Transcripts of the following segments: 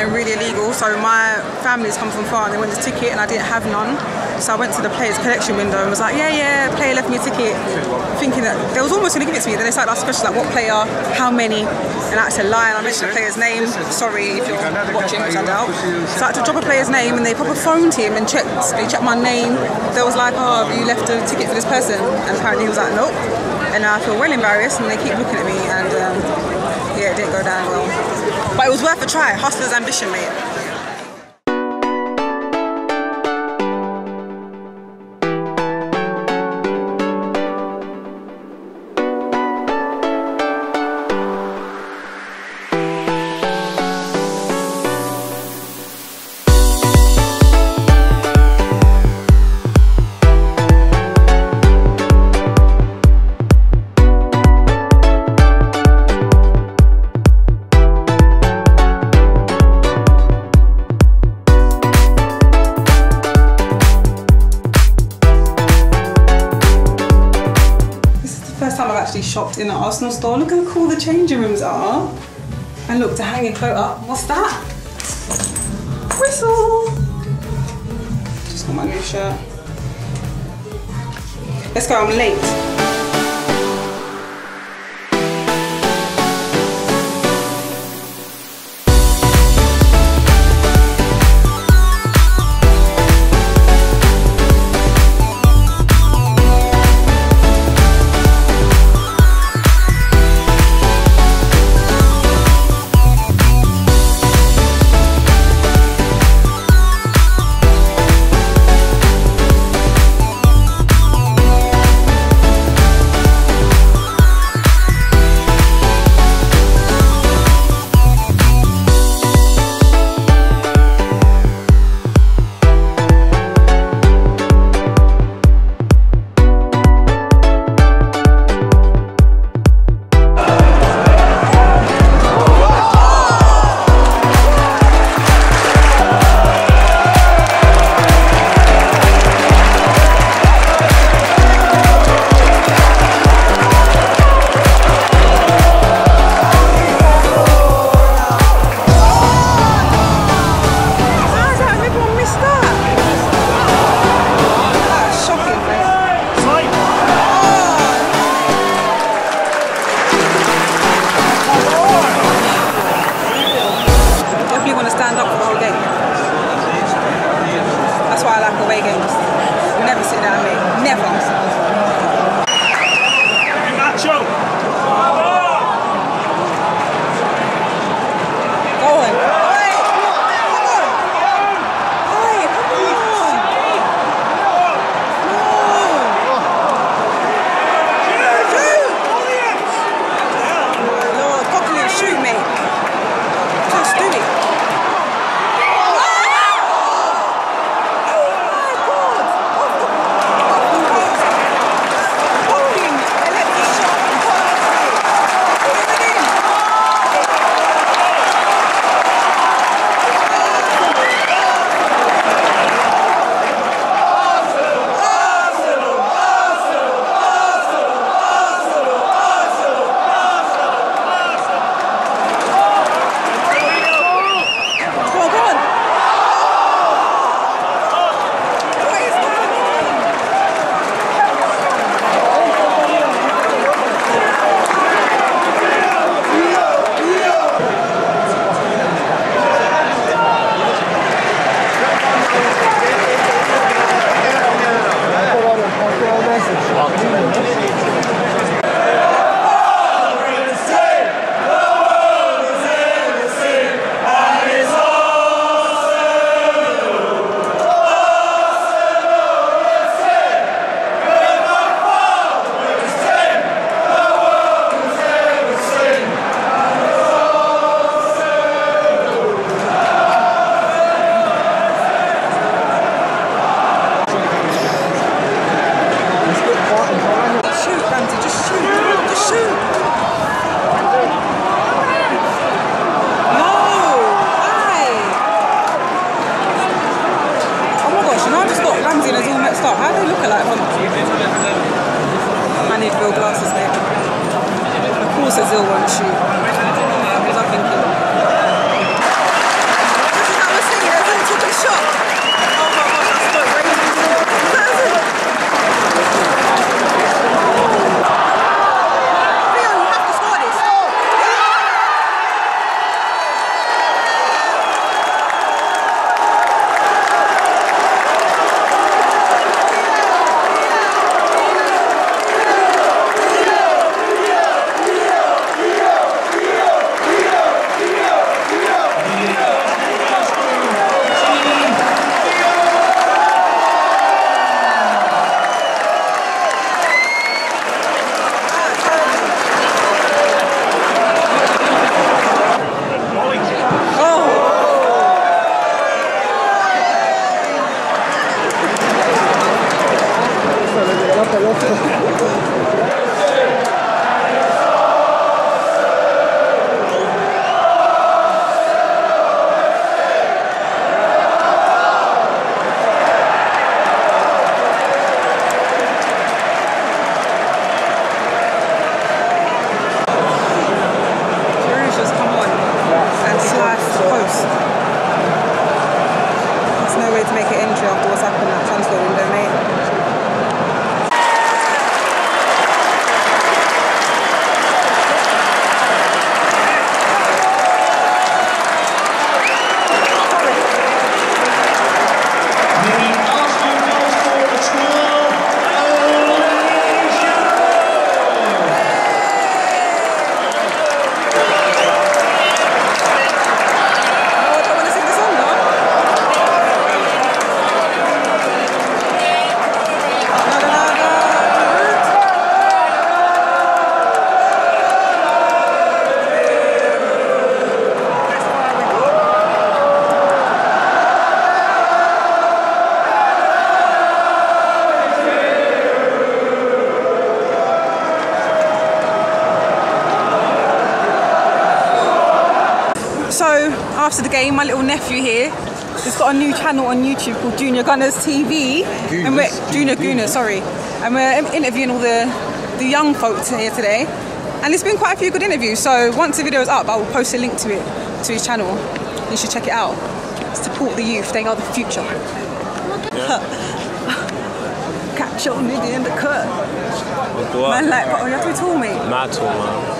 something really illegal. So my family's come from far and they want this ticket and I didn't have none. So I went to the player's collection window and was like, yeah, player left me a ticket, thinking that they was almost going to give it to me. Then they started asking questions like, what player, how many, and I had to lie and I mentioned the player's name. Sorry if you're watching, which I doubt. So I had to drop a player's name and they proper phoned him and checked my name. They was like, oh, you left a ticket for this person, and apparently he was like, nope. And I feel well embarrassed and they keep looking at me and yeah, it didn't go down well. But it was worth a try. Hustler's ambition, mate. Shopped in the Arsenal store. Look how cool the changing rooms are. And look, to hang your coat up. What's that? Whistle! Just got my new shirt. Let's go, I'm late. course Ozil won't shoot. What was I thinking? interviewing my little nephew here. He's got a new channel on YouTube called Junior Gunners TV. Junior Gooners, sorry. And we're interviewing all the young folks here today. And it's been quite a few good interviews. So once the video is up, I will post a link to it, to his channel. You should check it out. Support the youth, they are the future. Yeah. Catch your nigga in the cut. Man, like, oh, you have to be tall, mate. Mad tall, man.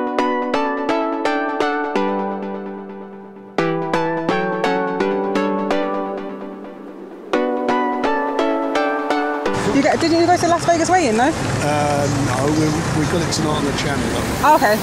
Didn't you go to Las Vegas weigh-in, no? No, we got it tonight on the channel. Oh, okay.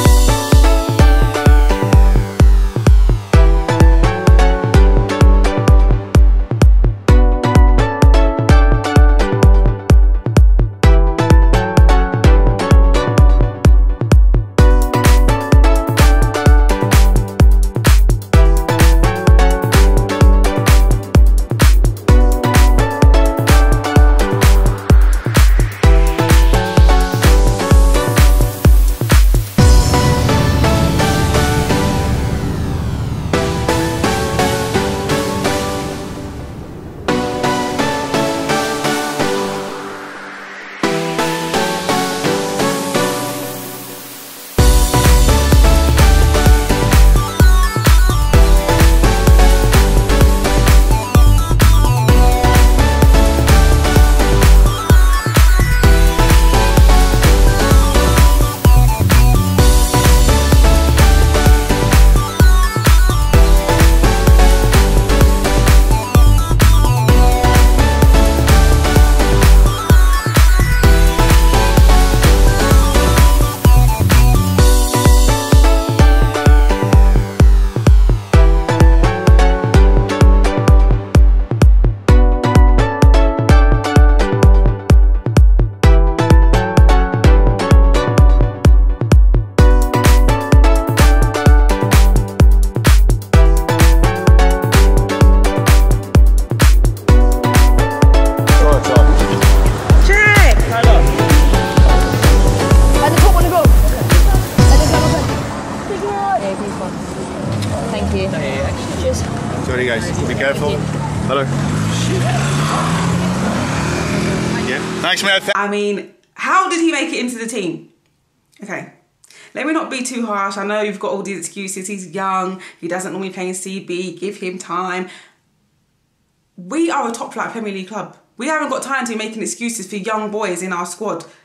Sorry guys, be careful. Hello. Yeah. Thanks, man. I mean, how did he make it into the team? Okay. Let me not be too harsh. I know you've got all these excuses. He's young. He doesn't normally play in CB. Give him time. We are a top flight Premier League club. We haven't got time to be making excuses for young boys in our squad.